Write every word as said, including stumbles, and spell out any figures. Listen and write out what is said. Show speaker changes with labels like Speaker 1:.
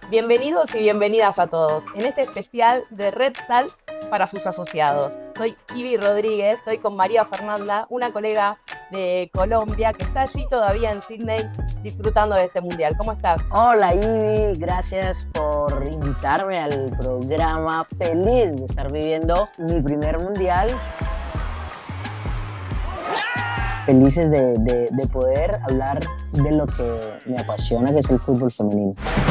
Speaker 1: Bienvenidos y bienvenidas a todos en este especial de Red Sal para sus asociados. Soy Ivy Rodríguez, estoy con María Fernanda, una colega de Colombia que está allí todavía en Sydney disfrutando de este mundial. ¿Cómo estás?
Speaker 2: Hola Ivy, gracias por invitarme al programa. Feliz de estar viviendo mi primer mundial. Felices de, de, de poder hablar de lo que me apasiona, que es el fútbol femenino.